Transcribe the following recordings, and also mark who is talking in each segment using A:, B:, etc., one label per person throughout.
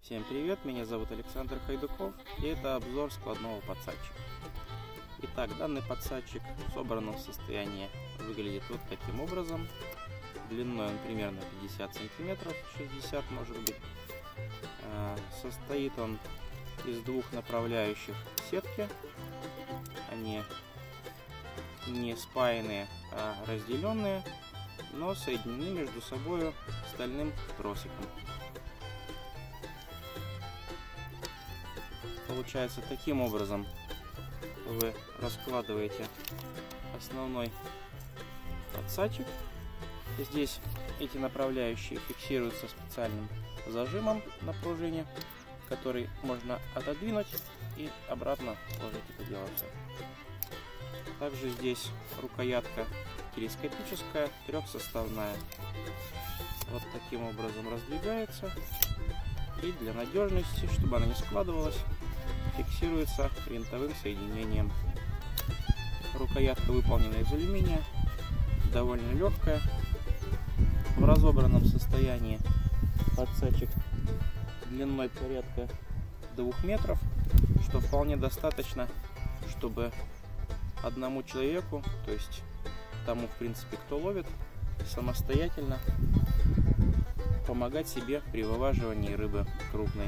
A: Всем привет, меня зовут Александр Хайдуков, и это обзор складного подсадчика. Итак, данный подсадчик в собранном состоянии выглядит вот таким образом. Длиной он примерно 50 сантиметров, 60 может быть. Состоит он из двух направляющих сетки. Они не спаянные, а разделенные, но соединены между собой стальным тросиком. Получается, таким образом вы раскладываете основной подсадчик. Здесь эти направляющие фиксируются специальным зажимом на пружине, который можно отодвинуть и обратно сложить это дело все. Также здесь рукоятка телескопическая, трехсоставная. Вот таким образом раздвигается, и для надежности, чтобы она не складывалась, фиксируется винтовым соединением. Рукоятка выполнена из алюминия, довольно легкая. В разобранном состоянии подсадчик длиной порядка 2 метров, что вполне достаточно, чтобы одному человеку, то есть тому, в принципе, кто ловит, самостоятельно помогать себе при вываживании рыбы крупной.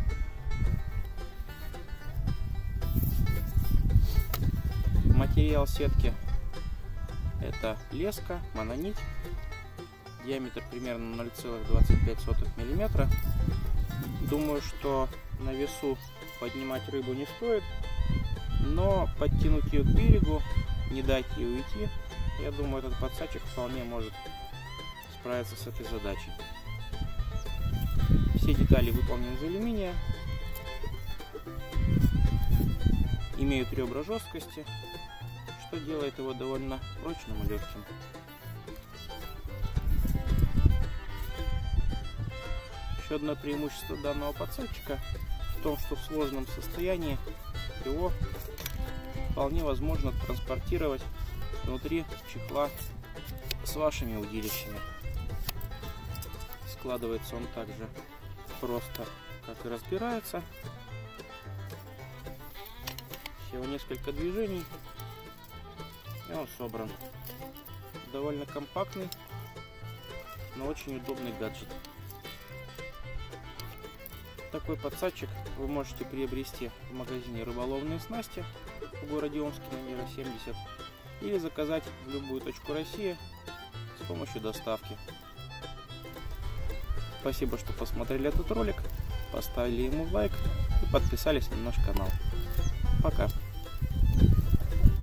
A: Материал сетки — это леска, мононить, диаметр примерно 0,25 мм. Думаю, что на весу поднимать рыбу не стоит, но подтянуть ее к берегу, не дать ей уйти, я думаю, этот подсадчик вполне может справиться с этой задачей. Все детали выполнены из алюминия, имеют ребра жесткости, что делает его довольно прочным и легким. Еще одно преимущество данного подсадчика в том, что в сложном состоянии его вполне возможно транспортировать внутри чехла с вашими удилищами. Складывается он также просто, как и разбирается. Всего несколько движений, и он собран. Довольно компактный, но очень удобный гаджет. Такой подсадчик вы можете приобрести в магазине «Рыболовные снасти» в городе Омске номер 70 или заказать в любую точку России с помощью доставки. Спасибо, что посмотрели этот ролик, поставили ему лайк и подписались на наш канал. Пока!